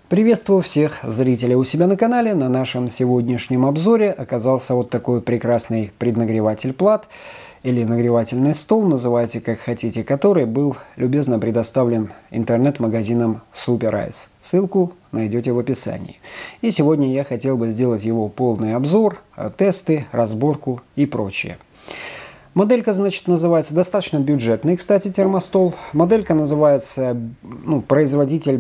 Приветствую всех зрителей у себя на канале. На нашем сегодняшнем обзоре оказался вот такой прекрасный преднагреватель плат или нагревательный стол, называйте как хотите, который был любезно предоставлен интернет-магазином SuperIce. Ссылку найдете в описании. И сегодня я хотел бы сделать его полный обзор, тесты, разборку и прочее. Моделька, значит, называется достаточно бюджетный, кстати, термостол. Моделька называется, производитель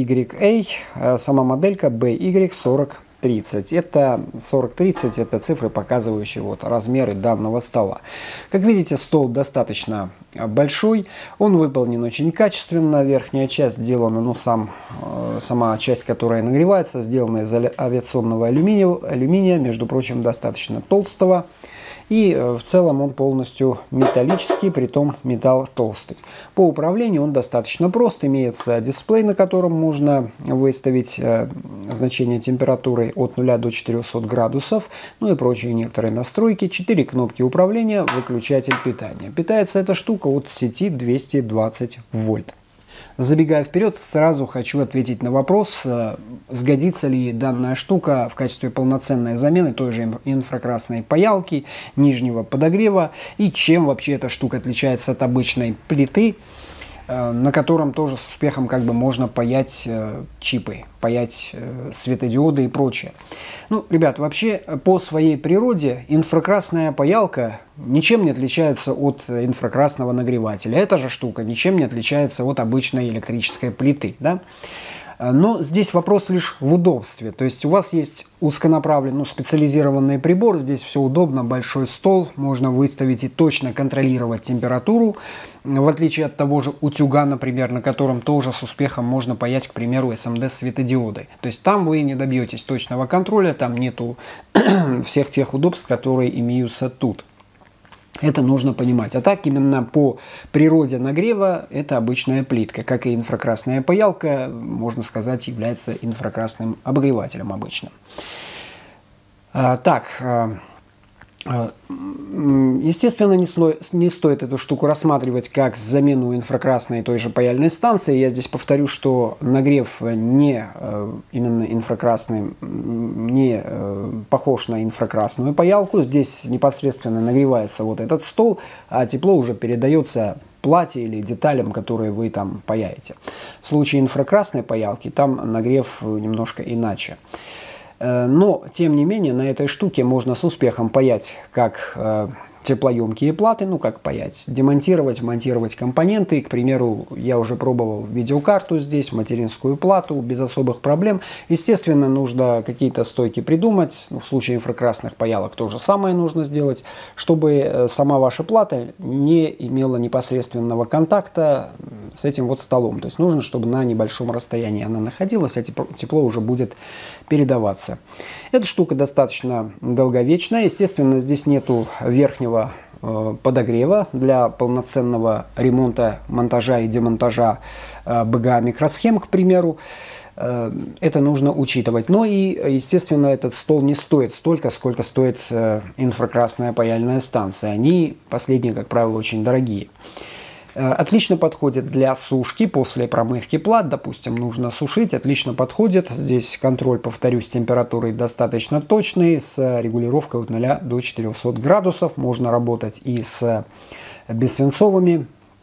BYA, сама моделька BY4030. Это 4030, это цифры, показывающие размеры данного стола. Как видите, стол достаточно большой, он выполнен очень качественно. Верхняя часть сделана, сама часть, которая нагревается, сделана из авиационного алюминия, между прочим, достаточно толстого. И в целом он полностью металлический, притом металл толстый. По управлению он достаточно прост. Имеется дисплей, на котором можно выставить значение температуры от 0 до 400 градусов, и прочие некоторые настройки. 4 кнопки управления, выключатель питания. Питается эта штука от сети 220 вольт. Забегая вперед, сразу хочу ответить на вопрос, сгодится ли данная штука в качестве полноценной замены той же инфракрасной паялки, нижнего подогрева, и чем вообще эта штука отличается от обычной плиты, на котором тоже с успехом можно паять чипы, паять светодиоды и прочее. Ребят, вообще по своей природе инфракрасная паялка ничем не отличается от инфракрасного нагревателя. Эта же штука ничем не отличается от обычной электрической плиты, да? Но здесь вопрос лишь в удобстве. То есть у вас есть узконаправленный, специализированный прибор. Здесь все удобно, большой стол. Можно выставить и точно контролировать температуру. В отличие от того же утюга, например, на котором тоже с успехом можно паять, к примеру, SMD-светодиодой. То есть там вы не добьетесь точного контроля, там нету всех тех удобств, которые имеются тут. Это нужно понимать. А так, именно по природе нагрева, это обычная плитка. Как и инфракрасная паялка, можно сказать, является инфракрасным обогревателем обычным. Естественно, не стоит эту штуку рассматривать как замену инфракрасной той же паяльной станции. Я здесь повторю, что нагрев не именно инфракрасный, не похож на инфракрасную паялку. Здесь непосредственно нагревается вот этот стол, а тепло уже передается плате или деталям, которые вы там паяете. В случае инфракрасной паялки там нагрев немножко иначе. Но, тем не менее, на этой штуке можно с успехом паять как теплоемкие платы, как паять, демонтировать, монтировать компоненты. К примеру, я уже пробовал видеокарту здесь, материнскую плату, без особых проблем. Естественно, нужно какие-то стойки придумать. В случае инфракрасных паялок то же самое нужно сделать, чтобы сама ваша плата не имела непосредственного контакта с этим столом. То есть нужно, чтобы на небольшом расстоянии она находилась, а тепло уже будет передаваться. Эта штука достаточно долговечная. Естественно, здесь нету верхнего подогрева для полноценного ремонта, монтажа и демонтажа BGA микросхем, к примеру. Это нужно учитывать. Но и, естественно, этот стол не стоит столько, сколько стоит инфракрасная паяльная станция. Они, последние, как правило, очень дорогие. Отлично подходит для сушки после промывки плат. Допустим, нужно сушить. Отлично подходит. Здесь контроль, повторюсь, температурой достаточно точный. С регулировкой от 0 до 400 градусов. Можно работать и с бессвинцовыми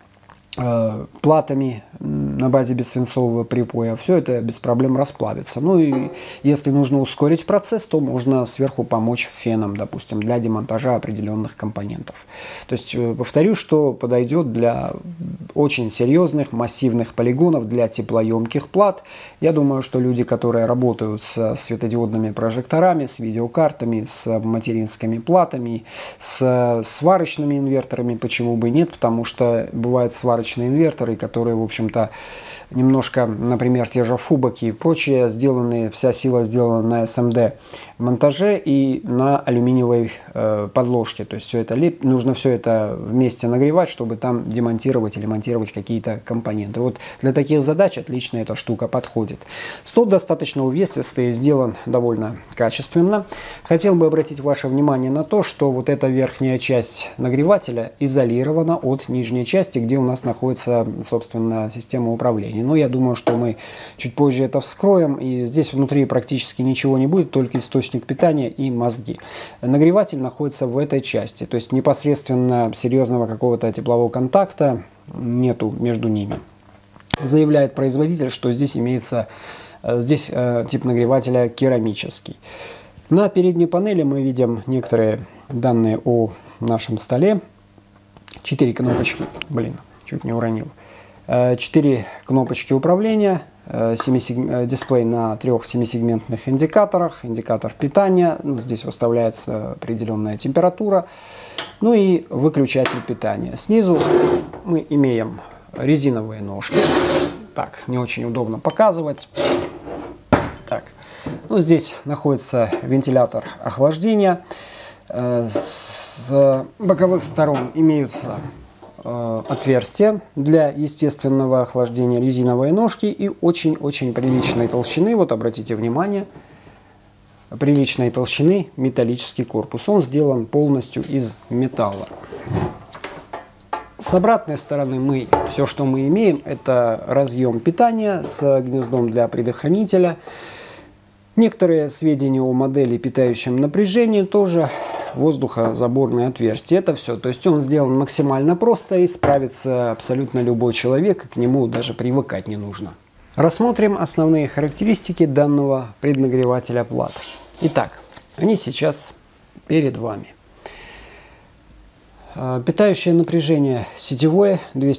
платами на базе бессвинцового припоя. Все это без проблем расплавится. И если нужно ускорить процесс, то можно сверху помочь феном, допустим, для демонтажа определенных компонентов. То есть, повторю, что подойдет для очень серьезных, массивных полигонов, для теплоемких плат. Я думаю, что люди, которые работают с светодиодными прожекторами, с видеокартами, с материнскими платами, с сварочными инверторами, почему бы и нет, потому что бывают сварочные инверторы, которые, в общем-то, немножко, например, те же фубоки и прочее, вся сила сделана на SMD монтаже и на алюминиевой подложке. То есть нужно все это вместе нагревать, чтобы там демонтировать или монтировать какие-то компоненты. Вот для таких задач отлично эта штука подходит. Стол достаточно увесистый, сделан довольно качественно. Хотел бы обратить ваше внимание на то, что вот эта верхняя часть нагревателя изолирована от нижней части, где у нас находится находится, собственно, система управления. Но я думаю, что мы чуть позже это вскроем. И здесь внутри практически ничего не будет, только источник питания и мозги. Нагреватель находится в этой части. То есть непосредственно серьезного какого-то теплового контакта нету между ними. Заявляет производитель, что здесь имеется тип нагревателя керамический. На передней панели мы видим некоторые данные о нашем столе. 4 кнопочки, чуть не уронил. 4 кнопочки управления, дисплей на 3 семисегментных индикаторах, индикатор питания, здесь выставляется определенная температура, ну и выключатель питания. Снизу мы имеем резиновые ножки, так, не очень удобно показывать. Так. Здесь находится вентилятор охлаждения. С боковых сторон имеются отверстия для естественного охлаждения, резиновые ножки и очень-очень приличной толщины. Вот обратите внимание, приличной толщины металлический корпус. Он сделан полностью из металла. С обратной стороны все, что мы имеем, это разъем питания с гнездом для предохранителя. Некоторые сведения о модели питающем напряжении, тоже воздухозаборное отверстие. Это все. То есть он сделан максимально просто и справится абсолютно любой человек, и к нему даже привыкать не нужно. Рассмотрим основные характеристики данного преднагревателя плат. Итак, они сейчас перед вами. Питающее напряжение сетевое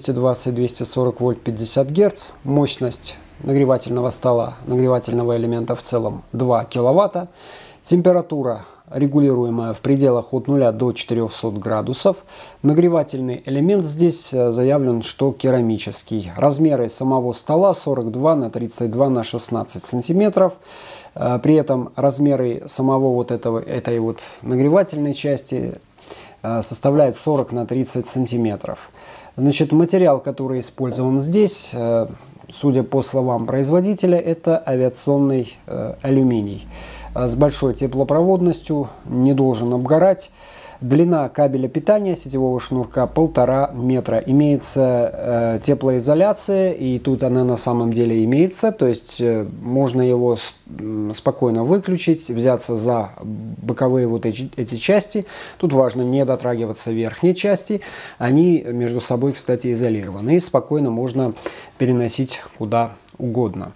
220-240 вольт 50 Гц. Мощность нагревательного стола, нагревательного элемента в целом 2 киловатта. Температура регулируемая в пределах от 0 до 400 градусов. Нагревательный элемент здесь заявлен, что керамический. Размеры самого стола 42 на 32 на 16 сантиметров. При этом размеры самого этой нагревательной части составляет 40 на 30 сантиметров. Значит, материал, который использован здесь, судя по словам производителя, это авиационный алюминий. С большой теплопроводностью, не должен обгорать. Длина кабеля питания сетевого шнурка 1,5 метра. Имеется теплоизоляция, и тут она на самом деле имеется. То есть можно его спокойно выключить, взяться за боковые эти части. Тут важно не дотрагиваться верхней части. Они между собой, кстати, изолированы. И спокойно можно переносить куда угодно.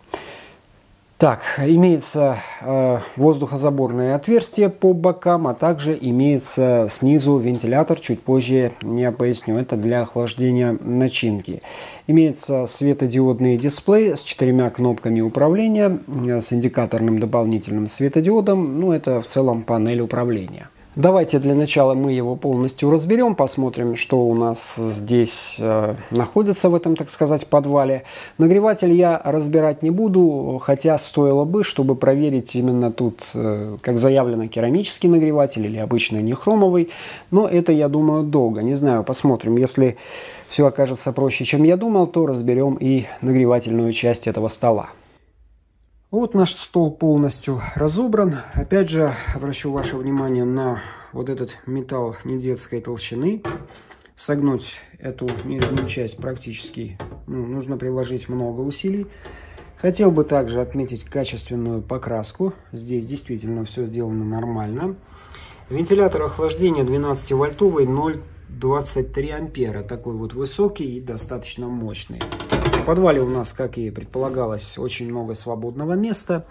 Так, имеется воздухозаборное отверстие по бокам, а также имеется снизу вентилятор, чуть позже я поясню, это для охлаждения начинки. Имеется светодиодный дисплей с 4 кнопками управления, с индикаторным дополнительным светодиодом, это в целом панель управления. Давайте для начала мы его полностью разберем, посмотрим, что у нас здесь находится в этом, так сказать, подвале. Нагреватель я разбирать не буду, хотя стоило бы, чтобы проверить именно тут, как заявлено, керамический нагреватель или обычный нехромовый. Но это, я думаю, долго. Не знаю, посмотрим. Если все окажется проще, чем я думал, то разберем и нагревательную часть этого стола. Вот наш стол полностью разобран. Опять же, обращу ваше внимание на вот этот металл недетской толщины. Согнуть эту нижнюю часть практически нужно приложить много усилий. Хотел бы также отметить качественную покраску. Здесь действительно все сделано нормально. Вентилятор охлаждения 12-вольтовый, 0,23 ампера. Такой вот высокий и достаточно мощный. В подвале у нас, как и предполагалось, очень много свободного места.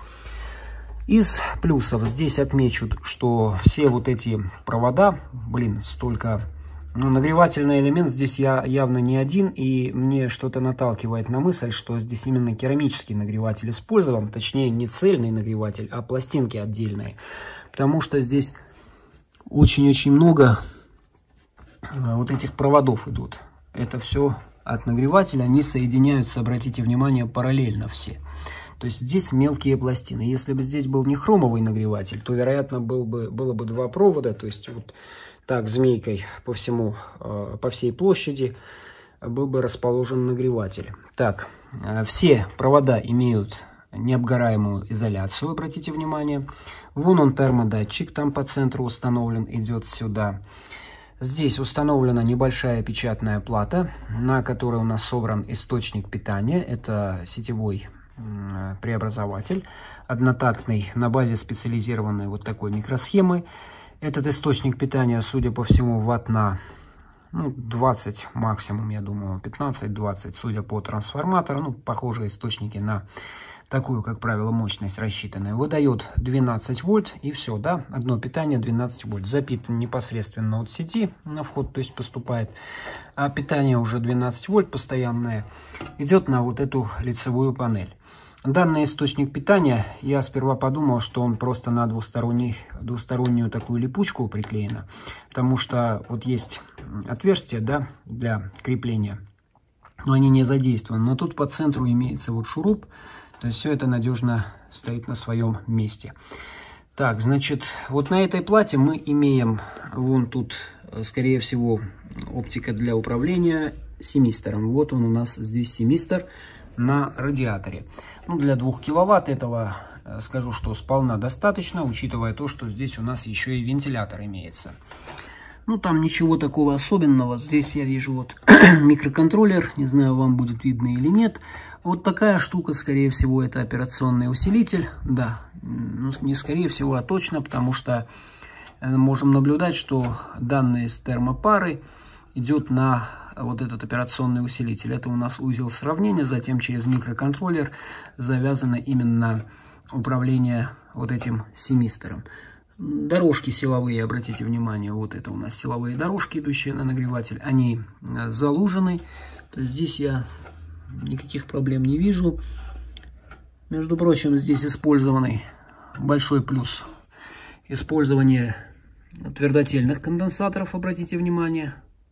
Из плюсов здесь отмечу, что все вот эти провода, столько... нагревательный элемент здесь явно не один, и мне что-то наталкивает на мысль, что здесь именно керамический нагреватель использован. Точнее, не цельный нагреватель, а пластинки отдельные. Потому что здесь очень-очень много вот этих проводов идут. Это все от нагревателя, они соединяются, обратите внимание, параллельно все. То есть здесь мелкие пластины. Если бы здесь был не хромовый нагреватель, то, вероятно, было бы 2 провода, то есть вот так змейкой по всей площади был бы расположен нагреватель. Так, все провода имеют необгораемую изоляцию, обратите внимание. Вон он термодатчик, там по центру установлен, идет сюда. Здесь установлена небольшая печатная плата, на которой у нас собран источник питания. Это сетевой преобразователь, однотактный, на базе специализированной вот такой микросхемы. Этот источник питания, судя по всему, ватт на 20 максимум, я думаю, 15-20, судя по трансформатору. Похожие источники на такую, как правило, мощность рассчитанная. Выдает 12 вольт и все, да, одно питание 12 вольт. Запитан непосредственно от сети на вход, то есть поступает. А питание уже 12 вольт постоянное идет на вот эту лицевую панель. Данный источник питания, я сперва подумал, что он просто на двустороннюю такую липучку приклеено, потому что вот есть отверстия, да, для крепления, но они не задействованы. Но тут по центру имеется вот шуруп, то есть все это надежно стоит на своем месте. Так, значит, вот на этой плате мы имеем, вон тут, скорее всего, оптика для управления семистором. Вот он у нас здесь семистор на радиаторе. Для 2 киловатт этого, скажу, что сполна достаточно, учитывая то, что здесь у нас еще и вентилятор имеется. Там ничего такого особенного. Здесь я вижу вот микроконтроллер, не знаю, вам будет видно или нет. Вот такая штука, скорее всего, это операционный усилитель. Да, не скорее всего, а точно, потому что можем наблюдать, что данные с термопары идет на вот этот операционный усилитель. Это у нас узел сравнения, затем через микроконтроллер завязано именно управление вот этим семистором. Дорожки силовые, обратите внимание, вот это у нас силовые дорожки, идущие на нагреватель, они залужены. То есть здесь я никаких проблем не вижу. Между прочим, здесь использованный большой плюс использование твердотельных конденсаторов, обратите внимание.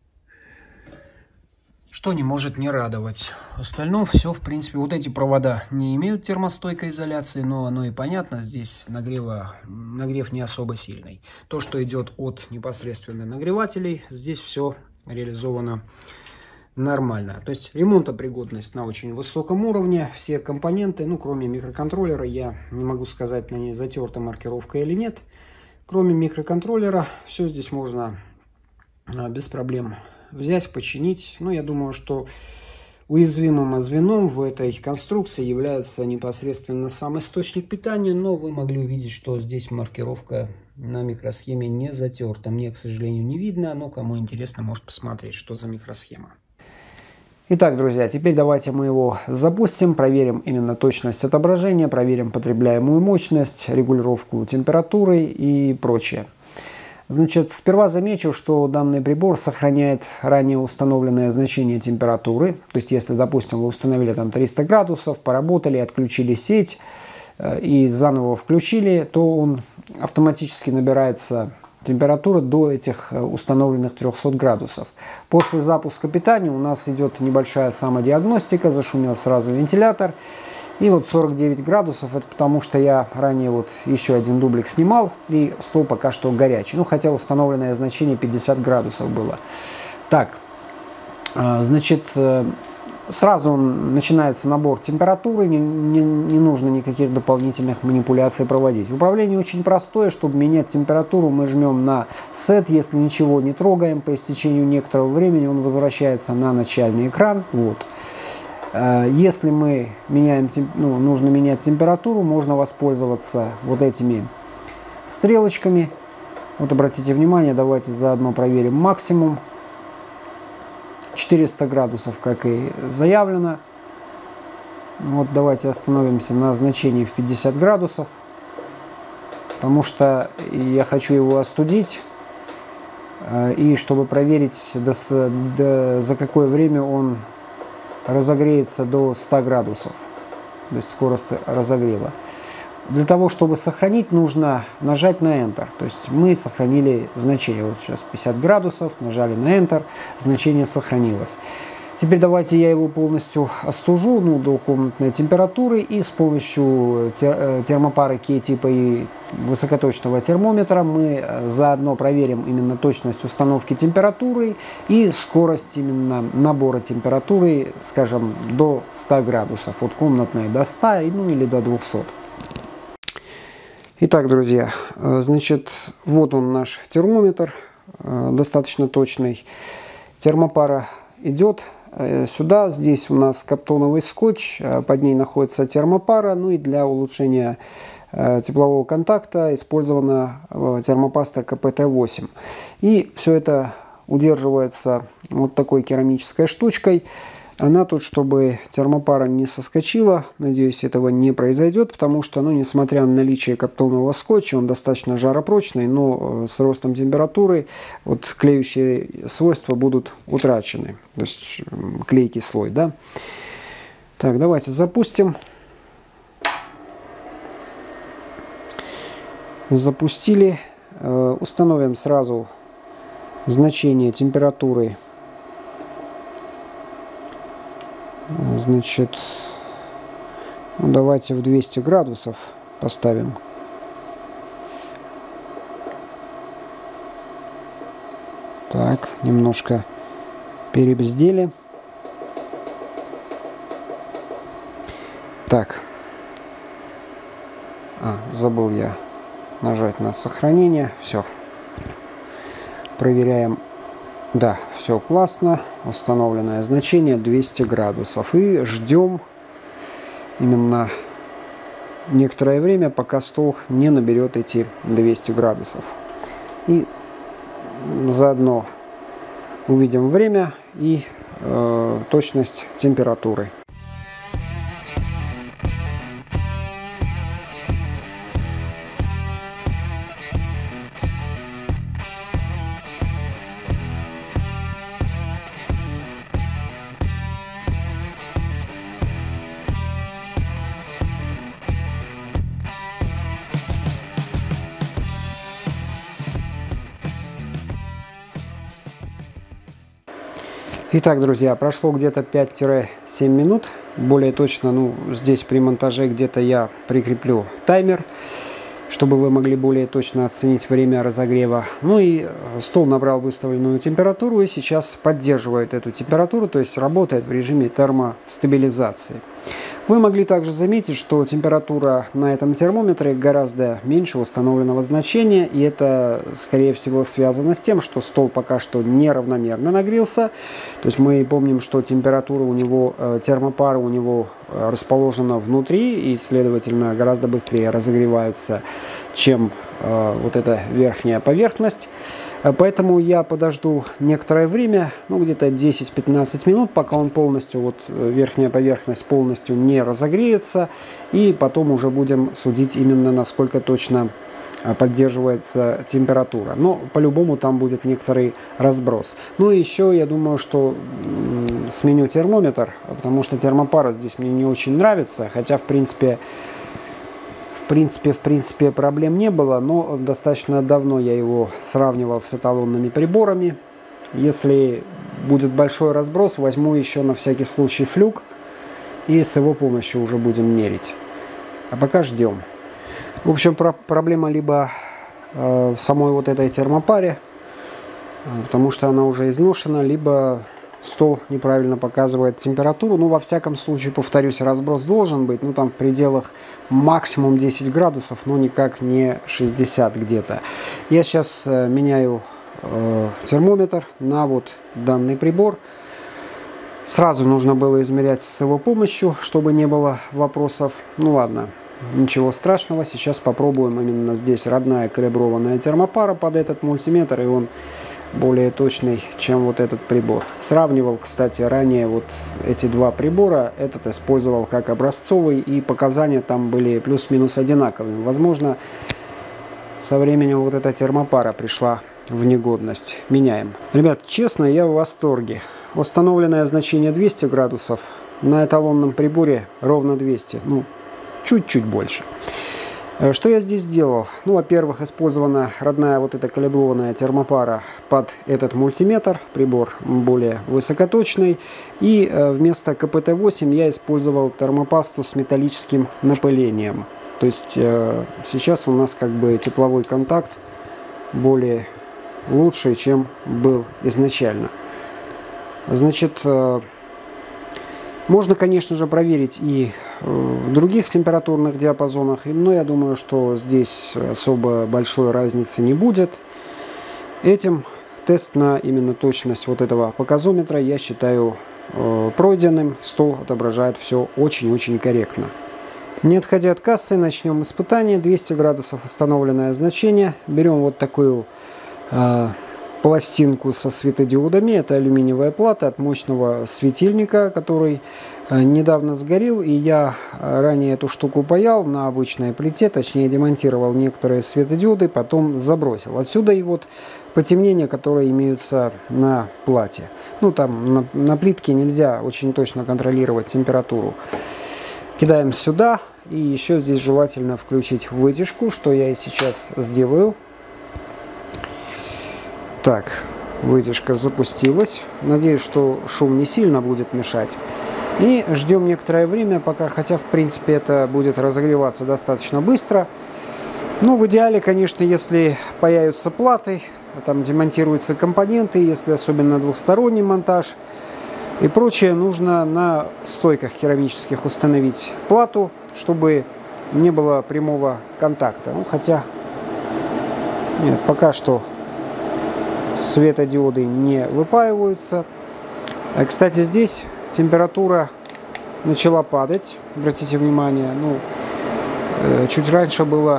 Что не может не радовать. В остальном все, в принципе, вот эти провода не имеют термостойкой изоляции, но оно и понятно, здесь нагрев не особо сильный. То, что идет от непосредственно нагревателей, здесь все реализовано нормально. То есть ремонтопригодность на очень высоком уровне. Все компоненты, кроме микроконтроллера, я не могу сказать, на ней затерта маркировка или нет. Кроме микроконтроллера, все здесь можно без проблем взять, починить. Я думаю, что уязвимым звеном в этой конструкции является непосредственно сам источник питания, но вы могли увидеть, что здесь маркировка на микросхеме не затерта. Мне, к сожалению, не видно, но кому интересно, может посмотреть, что за микросхема. Итак, друзья, теперь давайте мы его запустим, проверим именно точность отображения, проверим потребляемую мощность, регулировку температуры и прочее. Значит, сперва замечу, что данный прибор сохраняет ранее установленное значение температуры. То есть, если, допустим, вы установили там 300 градусов, поработали, отключили сеть и заново включили, то он автоматически набирается температура до этих установленных 300 градусов. После запуска питания у нас идет небольшая самодиагностика, зашумел сразу вентилятор. И вот 49 градусов, это потому что я ранее вот еще один дублик снимал, и стол пока что горячий. Хотя установленное значение 50 градусов было. Так, значит, сразу начинается набор температуры, не нужно никаких дополнительных манипуляций проводить. Управление очень простое. Чтобы менять температуру, мы жмем на Set, если ничего не трогаем, по истечению некоторого времени он возвращается на начальный экран. Вот. Если мы нужно менять температуру, можно воспользоваться вот этими стрелочками. Вот обратите внимание, давайте заодно проверим максимум. 400 градусов, как и заявлено. Вот давайте остановимся на значении в 50 градусов, потому что я хочу его остудить. И чтобы проверить, за какое время он разогреется до 100 градусов, то есть скорость разогрева. Для того, чтобы сохранить, нужно нажать на Enter. То есть мы сохранили значение. Вот сейчас 50 градусов, нажали на Enter, значение сохранилось. Теперь давайте я его полностью остужу до комнатной температуры, и с помощью термопары K-типа и высокоточного термометра мы заодно проверим именно точность установки температуры и скорость именно набора температуры, скажем, до 100 градусов. От комнатной до 100, или до 200. Итак, друзья, значит, вот он наш термометр. достаточно точный. Термопара идет сюда. Здесь у нас каптоновый скотч, под ней находится термопара. Ну и для улучшения теплового контакта использована термопаста КПТ-8. И все это удерживается вот такой керамической штучкой. Она тут, чтобы термопара не соскочила. Надеюсь, этого не произойдет, потому что, ну, несмотря на наличие каптонового скотча, он достаточно жаропрочный, но с ростом температуры вот клеющие свойства будут утрачены. То есть клейкий слой, да. Так, давайте запустим. Запустили. Установим сразу значение температуры. Значит, ну, давайте в 200 градусов поставим. Так, немножко перебздели. Так. Забыл я нажать на сохранение. Все. Проверяем. Да, все классно. Установленное значение 200 градусов. И ждем именно некоторое время, пока стол не наберет эти 200 градусов. И заодно увидим время и точность температуры. Итак, друзья, прошло где-то 5-7 минут. Более точно, ну, здесь при монтаже где-то я прикреплю таймер, чтобы вы могли более точно оценить время разогрева. Ну и стол набрал выставленную температуру и сейчас поддерживает эту температуру, то есть работает в режиме термостабилизации. Вы могли также заметить, что температура на этом термометре гораздо меньше установленного значения, и это, скорее всего, связано с тем, что стол пока что неравномерно нагрелся. То есть мы помним, что температура у него, термопара у него расположена внутри, и, следовательно, гораздо быстрее разогревается, чем вот эта верхняя поверхность. Поэтому я подожду некоторое время, ну где-то 10-15 минут, пока он полностью, вот верхняя поверхность полностью не разогреется. И потом уже будем судить именно, насколько точно поддерживается температура. Но по-любому там будет некоторый разброс. Ну и еще я думаю, что сменю термометр, потому что термопара здесь мне не очень нравится. Хотя в принципе проблем не было, но достаточно давно я его сравнивал с эталонными приборами. Если будет большой разброс, возьму еще на всякий случай флюк и с его помощью уже будем мерить. А пока ждем. В общем, проблема либо в самой вот этой термопаре, потому что она уже изношена, либо стол неправильно показывает температуру. Ну, во всяком случае, повторюсь, разброс должен быть. Ну, там в пределах максимум 10 градусов, но никак не 60 где-то. Я сейчас меняю термометр на вот данный прибор. Сразу нужно было измерять с его помощью, чтобы не было вопросов. Ну, ладно, ничего страшного. Сейчас попробуем именно здесь родная калиброванная термопара под этот мультиметр, и он более точный, чем вот этот прибор. Сравнивал, кстати, ранее вот эти два прибора. Этот использовал как образцовый, и показания там были плюс-минус одинаковыми. Возможно, со временем вот эта термопара пришла в негодность. Меняем. Ребят, честно, я в восторге. Установленное значение 200 градусов. На эталонном приборе ровно 200. Ну, чуть-чуть больше. Что я здесь сделал? Ну, во-первых, использована родная вот эта калиброванная термопара под этот мультиметр. Прибор более высокоточный. И вместо КПТ-8 я использовал термопасту с металлическим напылением. То есть сейчас у нас как бы тепловой контакт более лучший, чем был изначально. Значит, можно, конечно же, проверить и в других температурных диапазонах, но я думаю, что здесь особо большой разницы не будет. Этим тест на именно точность вот этого показометра я считаю пройденным. Стол отображает все очень-очень корректно. Не отходя от кассы, начнем испытание. 200 градусов установленное значение. Берем вот такую пластинку со светодиодами. Это алюминиевая плата от мощного светильника, который недавно сгорел. И я ранее эту штуку паял на обычной плите, точнее демонтировал некоторые светодиоды, потом забросил. Отсюда и вот потемнения, которые имеются на плате. Ну там на плитке нельзя очень точно контролировать температуру. Кидаем сюда, и еще здесь желательно включить вытяжку, что я и сейчас сделаю. Так, вытяжка запустилась. Надеюсь, что шум не сильно будет мешать. И ждем некоторое время, пока, хотя в принципе это будет разогреваться достаточно быстро. Ну, в идеале, конечно, если появятся платы, там демонтируются компоненты, если особенно двухсторонний монтаж и прочее, нужно на стойках керамических установить плату, чтобы не было прямого контакта. Ну, хотя, нет, пока что светодиоды не выпаиваются. Кстати, здесь температура начала падать, обратите внимание. Ну, чуть раньше было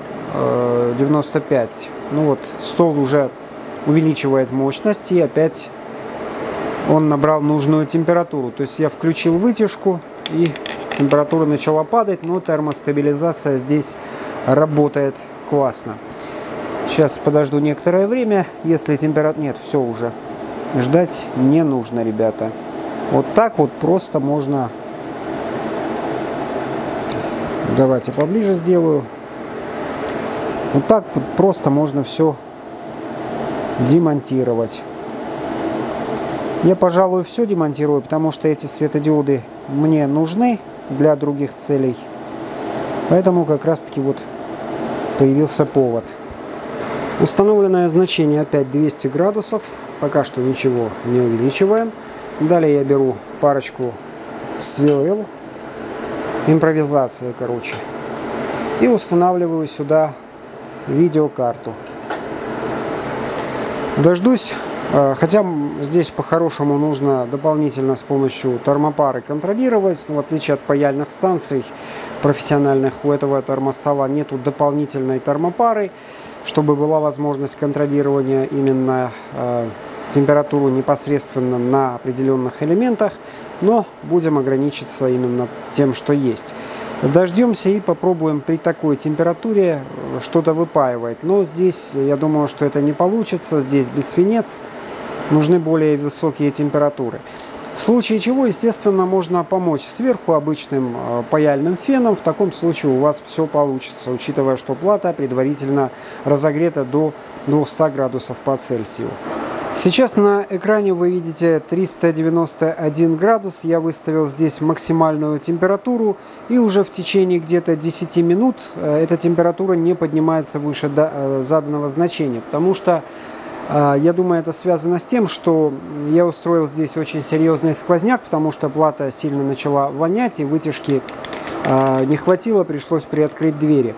95. Ну вот, стол уже увеличивает мощность, и опять он набрал нужную температуру. То есть я включил вытяжку, и температура начала падать, но термостабилизация здесь работает классно. Сейчас подожду некоторое время. Если температура... Нет, все уже. Ждать не нужно, ребята. Вот так вот просто можно... Давайте поближе сделаю. Вот так вот просто можно все демонтировать. Я, пожалуй, все демонтирую, потому что эти светодиоды мне нужны для других целей. Поэтому как раз-таки вот появился повод. Установленное значение опять 200 градусов. Пока что ничего не увеличиваем. Далее я беру парочку сверлил. Импровизация, короче. И устанавливаю сюда видеокарту. Дождусь. Хотя здесь по-хорошему нужно дополнительно с помощью термопары контролировать. В отличие от паяльных станций профессиональных, у этого термостола нету дополнительной термопары, чтобы была возможность контролирования именно температуру непосредственно на определенных элементах. Но будем ограничиться именно тем, что есть. Дождемся и попробуем при такой температуре что-то выпаивать. Но здесь, я думаю, что это не получится. Здесь без свинец. Нужны более высокие температуры. В случае чего, естественно, можно помочь сверху обычным паяльным феном. В таком случае у вас все получится, учитывая, что плата предварительно разогрета до 200 градусов по Цельсию. Сейчас на экране вы видите 391 градус. Я выставил здесь максимальную температуру. И уже в течение где-то 10 минут эта температура не поднимается выше заданного значения. Потому что, я думаю, это связано с тем, что я устроил здесь очень серьезный сквозняк. Потому что плата сильно начала вонять и вытяжки не хватило. Пришлось приоткрыть двери.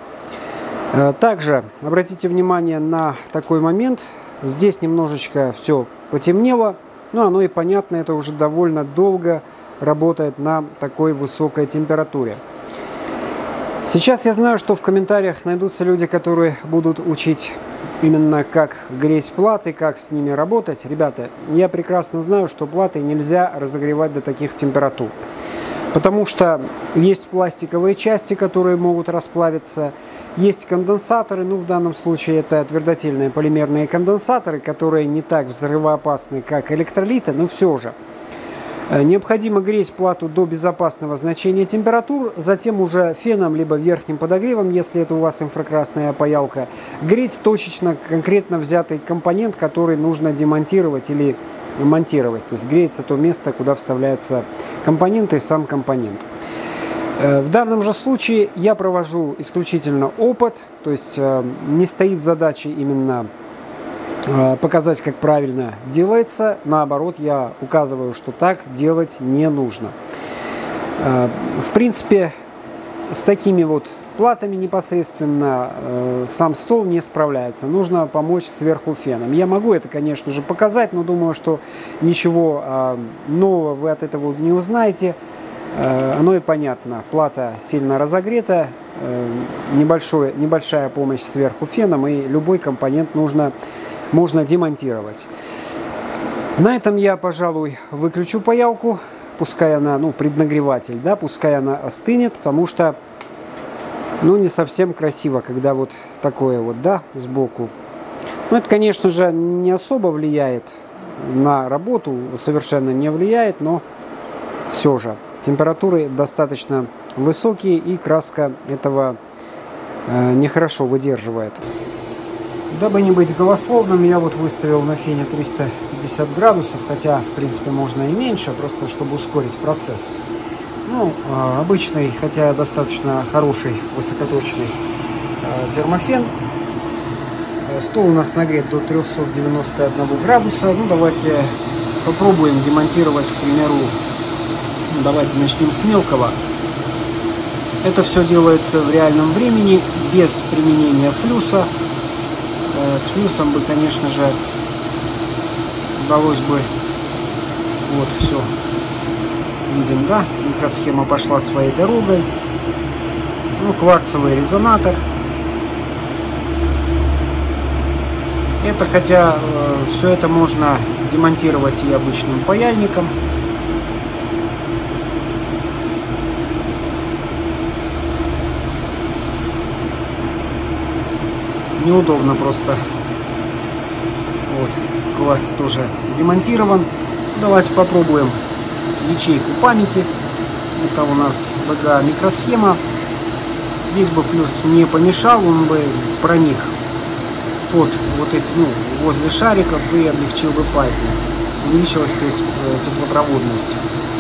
Также обратите внимание на такой момент. Здесь немножечко все потемнело, но оно и понятно, это уже довольно долго работает на такой высокой температуре. Сейчас я знаю, что в комментариях найдутся люди, которые будут учить именно как греть платы, как с ними работать. Ребята, я прекрасно знаю, что платы нельзя разогревать до таких температур. Потому что есть пластиковые части, которые могут расплавиться. Есть конденсаторы, ну в данном случае это твердотельные полимерные конденсаторы, которые не так взрывоопасны, как электролиты, но все же. Необходимо греть плату до безопасного значения температур, затем уже феном либо верхним подогревом, если это у вас инфракрасная паялка, греть точечно конкретно взятый компонент, который нужно демонтировать или монтировать. То есть греется то место, куда вставляется компонент и сам компонент. В данном же случае я провожу исключительно опыт, то есть не стоит задача именно показать, как правильно делается. Наоборот, я указываю, что так делать не нужно. В принципе, с такими вот платами непосредственно сам стол не справляется. Нужно помочь сверху феном. Я могу это, конечно же, показать, но думаю, что ничего нового вы от этого не узнаете. Оно и понятно. Плата сильно разогрета, небольшая помощь сверху феном, и любой компонент можно демонтировать. На этом я, пожалуй, выключу паялку. Пускай она, преднагреватель, да, пускай она остынет, потому что, не совсем красиво, когда вот такое вот, да, сбоку. Это, конечно же, не особо влияет на работу, совершенно не влияет, но все же. Температуры достаточно высокие, и краска этого нехорошо выдерживает. Дабы не быть голословным, я вот выставил на фене 350 градусов, хотя, в принципе, можно и меньше, просто чтобы ускорить процесс. Обычный, хотя достаточно хороший, высокоточный термофен. Стол у нас нагрет до 391 градуса. Давайте попробуем демонтировать, к примеру, давайте начнем с мелкого. Это все делается в реальном времени, без применения флюса. С флюсом бы, конечно же, удалось бы, вот все, видим, да, микросхема пошла своей дорогой. Кварцевый резонатор. Это, хотя все это можно демонтировать и обычным паяльником. Неудобно просто. Вот, кварц тоже демонтирован. Давайте попробуем ячейку памяти. Это у нас VGA микросхема. Здесь бы флюс не помешал, он бы проник под вот эти, возле шариков, и облегчил бы пайпу. Увеличилась, то есть, теплопроводность.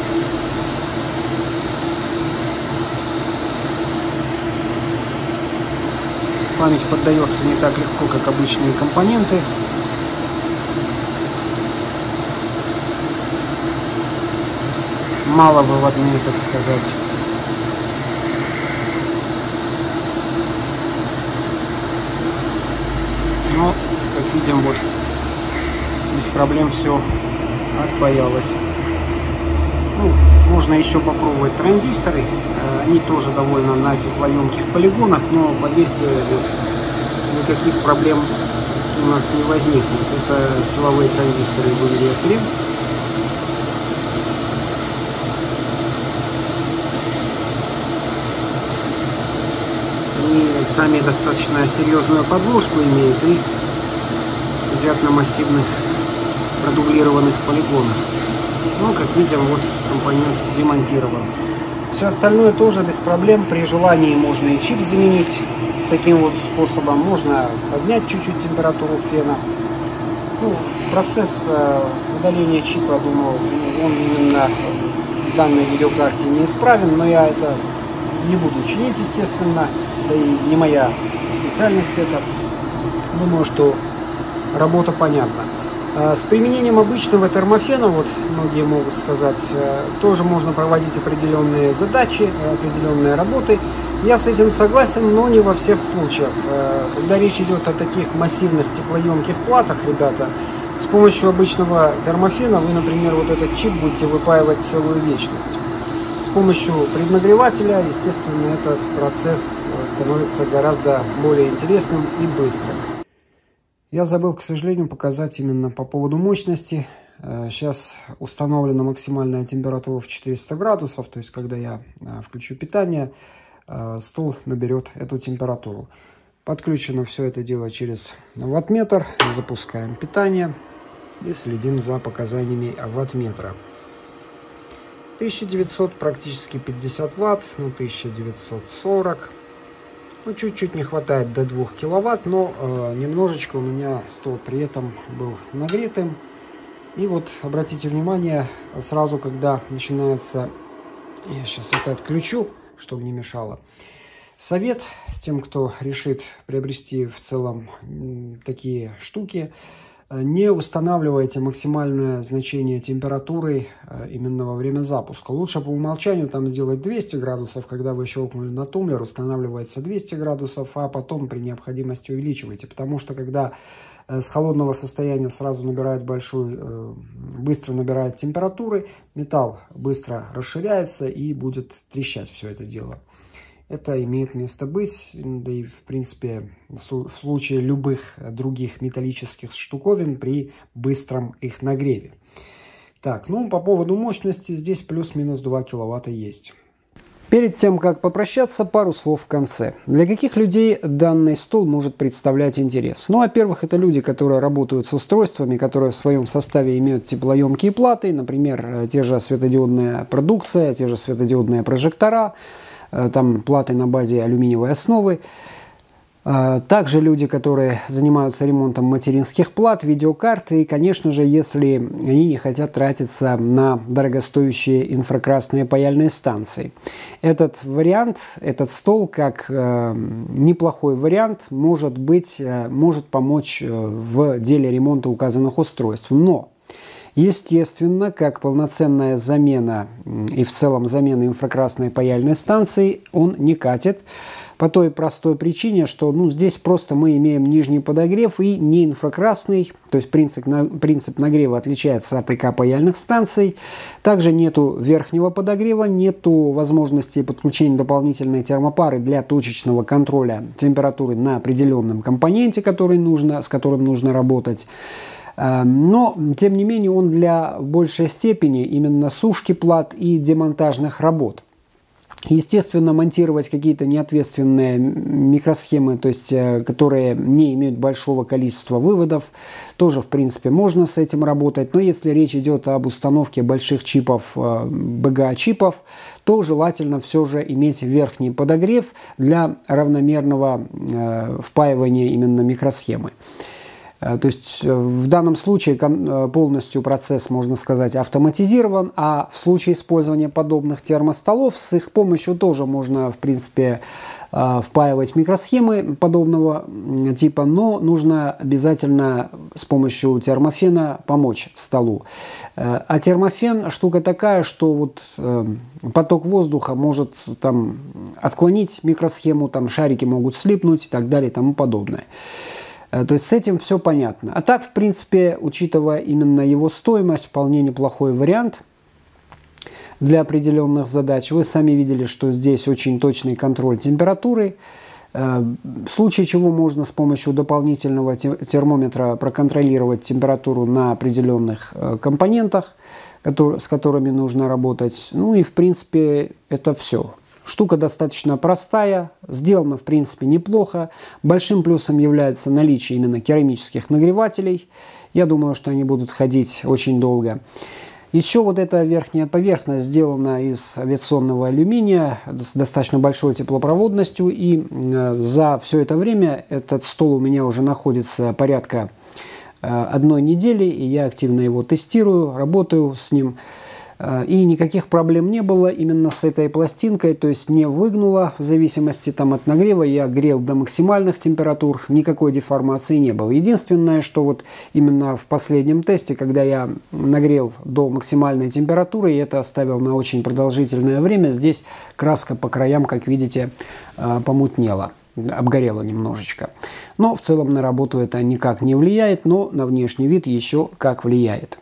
Память поддается не так легко, как обычные компоненты. Маловыводные, так сказать. Но, как видим, вот без проблем все отпаялось. Можно еще попробовать транзисторы. Они тоже довольно на теплоемких полигонах, но, поверьте, никаких проблем у нас не возникнет. Это силовые транзисторы в инверторе. Они сами достаточно серьезную подложку имеют и сидят на массивных продублированных полигонах. Как видим, вот компонент демонтирован. Все остальное тоже без проблем. При желании можно и чип заменить. Таким вот способом можно поднять чуть-чуть температуру фена. Процесс удаления чипа, думаю, он именно в данной видеокарте неисправен, но я это не буду чинить, естественно. Да и не моя специальность это. Думаю, что работа понятна. С применением обычного термофена, вот многие могут сказать, тоже можно проводить определенные задачи, определенные работы. Я с этим согласен, но не во всех случаях. Когда речь идет о таких массивных теплоемких платах, ребята, с помощью обычного термофена вы, например, вот этот чип будете выпаивать целую вечность. С помощью преднагревателя, естественно, этот процесс становится гораздо более интересным и быстрым. Я забыл, к сожалению, показать именно по поводу мощности. Сейчас установлена максимальная температура в 400 градусов, то есть когда я включу питание, стол наберет эту температуру. Подключено все это дело через ваттметр. Запускаем питание и следим за показаниями ваттметра. 1900, практически 50 ватт, 1940. Чуть-чуть не хватает до 2 киловатт, но немножечко у меня стол при этом был нагретым. И вот обратите внимание, сразу когда начинается... Я сейчас это отключу, чтобы не мешало. Совет тем, кто решит приобрести в целом такие штуки. Не устанавливайте максимальное значение температуры именно во время запуска. Лучше по умолчанию там сделать 200 градусов, когда вы щелкнули на тумблер, устанавливается 200 градусов, а потом при необходимости увеличивайте. Потому что когда с холодного состояния сразу набирает быстро набирает температуры, металл быстро расширяется и будет трещать все это дело. Это имеет место быть, да и в принципе в случае любых других металлических штуковин при быстром их нагреве. Так, ну по поводу мощности здесь плюс-минус 2 киловатта есть. Перед тем, как попрощаться, пару слов в конце. Для каких людей данный стол может представлять интерес? Ну, во-первых, это люди, которые работают с устройствами, которые в своем составе имеют теплоемкие платы, например, те же светодиодная продукция, те же светодиодные прожектора, там платы на базе алюминиевой основы. Также люди, которые занимаются ремонтом материнских плат, видеокарты, и, конечно же, если они не хотят тратиться на дорогостоящие инфракрасные паяльные станции. Этот вариант, этот стол, как неплохой вариант, может помочь в деле ремонта указанных устройств. Но естественно, как полноценная замена и в целом замена инфракрасной паяльной станции он не катит. По той простой причине, что здесь просто мы имеем нижний подогрев и не инфракрасный, то есть принцип нагрева отличается от ИК паяльных станций. Также нету верхнего подогрева, нету возможности подключения дополнительной термопары для точечного контроля температуры на определенном компоненте, с которым нужно работать. Но, тем не менее, он для большей степени именно сушки плат и демонтажных работ. Естественно, монтировать какие-то неответственные микросхемы, то есть которые не имеют большого количества выводов, тоже, в принципе, можно с этим работать. Но если речь идет об установке больших чипов, BGA-чипов, то желательно все же иметь верхний подогрев для равномерного впаивания именно микросхемы. То есть в данном случае полностью процесс, можно сказать, автоматизирован, а в случае использования подобных термостолов с их помощью тоже можно, в принципе, впаивать микросхемы подобного типа, но нужно обязательно с помощью термофена помочь столу. А термофен штука такая, что вот поток воздуха может там отклонить микросхему, там шарики могут слипнуть и так далее и тому подобное. То есть с этим все понятно. А так, в принципе, учитывая именно его стоимость, вполне неплохой вариант для определенных задач. Вы сами видели, что здесь очень точный контроль температуры. В случае чего можно с помощью дополнительного термометра проконтролировать температуру на определенных компонентах, с которыми нужно работать. Ну и, в принципе, это все. Штука достаточно простая, сделана в принципе неплохо. Большим плюсом является наличие именно керамических нагревателей. Я думаю, что они будут ходить очень долго. Еще вот эта верхняя поверхность сделана из авиационного алюминия с достаточно большой теплопроводностью. И за все это время этот стол у меня уже находится порядка 1 недели. И я активно его тестирую, работаю с ним. И никаких проблем не было именно с этой пластинкой, то есть не выгнуло в зависимости от нагрева. Я грел до максимальных температур, никакой деформации не было. Единственное, что вот именно в последнем тесте, когда я нагрел до максимальной температуры и это оставил на очень продолжительное время, здесь краска по краям, как видите, помутнела, обгорела немножечко. Но в целом на работу это никак не влияет, но на внешний вид еще как влияет.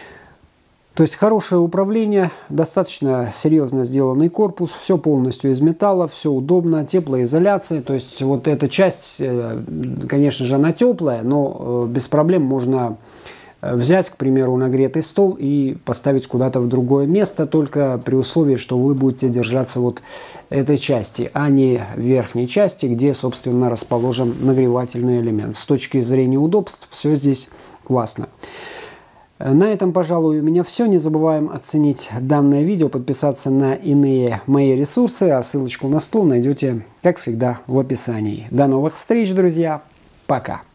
То есть хорошее управление, достаточно серьезно сделанный корпус, все полностью из металла, все удобно, теплоизоляция. То есть вот эта часть, конечно же, она теплая, но без проблем можно взять, к примеру, нагретый стол и поставить куда-то в другое место, только при условии, что вы будете держаться вот этой части, а не верхней части, где, собственно, расположен нагревательный элемент. С точки зрения удобств все здесь классно. На этом, пожалуй, у меня все. Не забываем оценить данное видео, подписаться на иные мои ресурсы, а ссылочку на стол найдете, как всегда, в описании. До новых встреч, друзья. Пока.